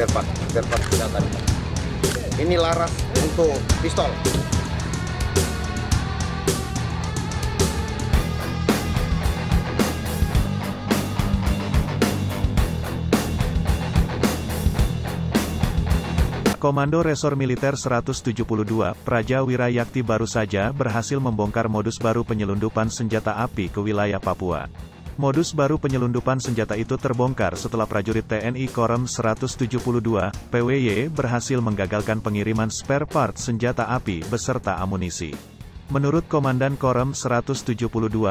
spare part senjata. Ini laras untuk pistol. Komando Resor Militer 172, Praja Wirayakti baru saja berhasil membongkar modus baru penyelundupan senjata api ke wilayah Papua. Modus baru penyelundupan senjata itu terbongkar setelah prajurit TNI Korem 172, PWY, berhasil menggagalkan pengiriman spare part senjata api beserta amunisi. Menurut Komandan Korem 172,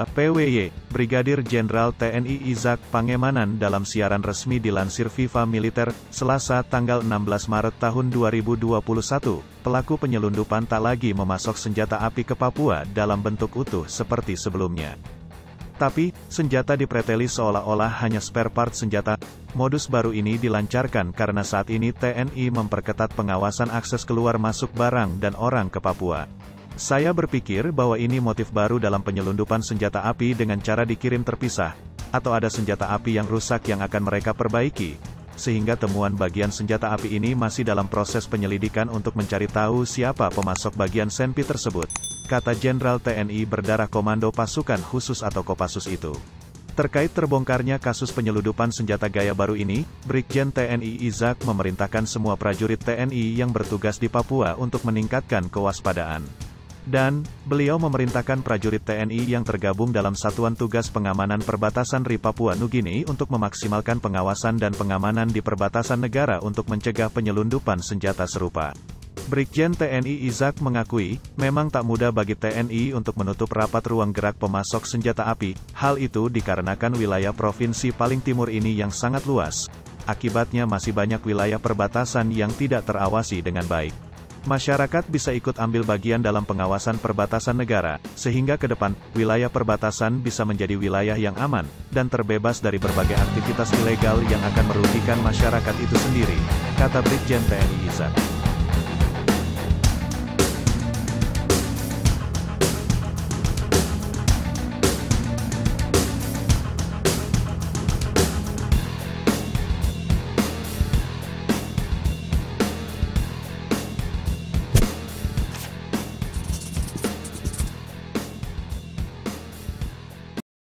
PWY, Brigadir Jenderal TNI Izak Pangemanan dalam siaran resmi dilansir Viva Militer, Selasa tanggal 16 Maret tahun 2021, pelaku penyelundupan tak lagi memasok senjata api ke Papua dalam bentuk utuh seperti sebelumnya. Tapi, senjata dipreteli seolah-olah hanya spare part senjata. Modus baru ini dilancarkan karena saat ini TNI memperketat pengawasan akses keluar masuk barang dan orang ke Papua. Saya berpikir bahwa ini motif baru dalam penyelundupan senjata api dengan cara dikirim terpisah, atau ada senjata api yang rusak yang akan mereka perbaiki, sehingga temuan bagian senjata api ini masih dalam proses penyelidikan untuk mencari tahu siapa pemasok bagian senpi tersebut, kata Jenderal TNI berdarah Komando Pasukan Khusus atau Kopassus itu. Terkait terbongkarnya kasus penyelundupan senjata gaya baru ini, Brigjen TNI Izak memerintahkan semua prajurit TNI yang bertugas di Papua untuk meningkatkan kewaspadaan. Dan, beliau memerintahkan prajurit TNI yang tergabung dalam Satuan Tugas Pengamanan Perbatasan RI Papua Nugini untuk memaksimalkan pengawasan dan pengamanan di perbatasan negara untuk mencegah penyelundupan senjata serupa. Brigjen TNI Izak mengakui, memang tak mudah bagi TNI untuk menutup rapat ruang gerak pemasok senjata api, hal itu dikarenakan wilayah provinsi paling timur ini yang sangat luas. Akibatnya masih banyak wilayah perbatasan yang tidak terawasi dengan baik. Masyarakat bisa ikut ambil bagian dalam pengawasan perbatasan negara, sehingga ke depan, wilayah perbatasan bisa menjadi wilayah yang aman, dan terbebas dari berbagai aktivitas ilegal yang akan merugikan masyarakat itu sendiri, kata Brigjen TNI Izak.